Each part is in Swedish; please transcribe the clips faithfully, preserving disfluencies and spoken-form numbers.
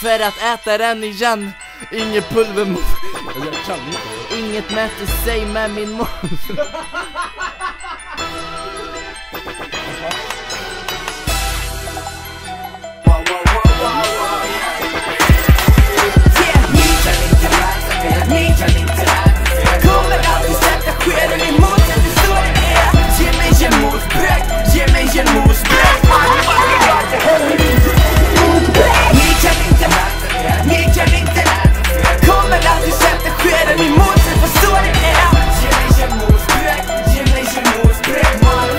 För att äta den igen. Inget pulvermos. Inget mäter sig med min mos. Kommer alltid sätta skeden emot det, det står det är. Ge mig en mosbräck, ge mig en mosbräck. Ni kan inte äta det, ni kan inte äta det. Kommer alltid sätta skeden emot det, vad står det är. Ge mig en mosbräck, ge mig en mosbräck.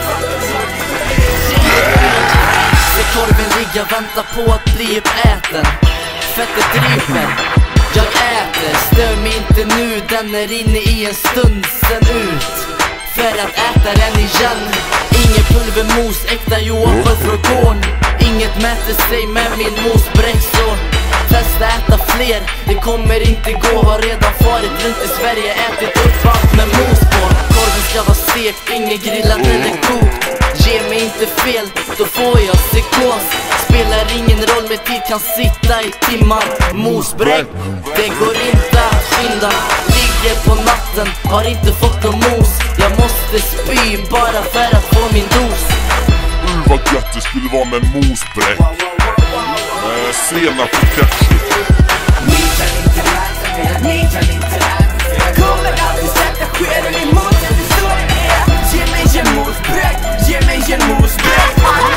Se korven ligga, vänta på att bli uppäten. Fettet driver, jag äter. Stör mig inte nu, den är inne i en stund sen ut. För att äta den igen. Inget pulvermos, äkta Johan från gården. Inget mäter sig med min mosbräck. Så testa äta fler, det kommer inte gå. Har redan farit runt i Sverige, ätit upp allt med mos på. Korven ska vara stekt, inget grillat eller kokt. Ge mig inte fel, då får jag psykos. Spelar ingen roll, med tid kan sitta i timmar. Mosbräck, det går inte att skynda. Ligger på natten, har inte fått någon mos. Jag måste spy bara för att få min dos. Uh, vad gött det skulle vara med mosbräck. Äh, senap och ketchup. Ni kan inte äta det, ni kan inte äta det. Kommer alltid sätta skeden emot det, det står det är. Ge mig en mosbräck, ge mig en mosbräck.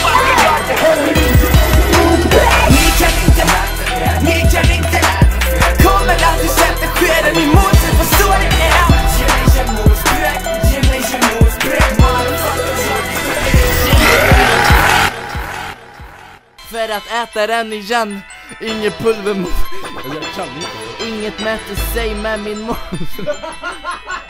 Ni kan inte äta det, ni kan inte äta det. Kommer alltid sätta skeden emot det, vad står det är. Ge mig en mosbräck, ge mig en mosbräck. För att äta den igen. Inget pulvermos. Inget mäter sig med min mos.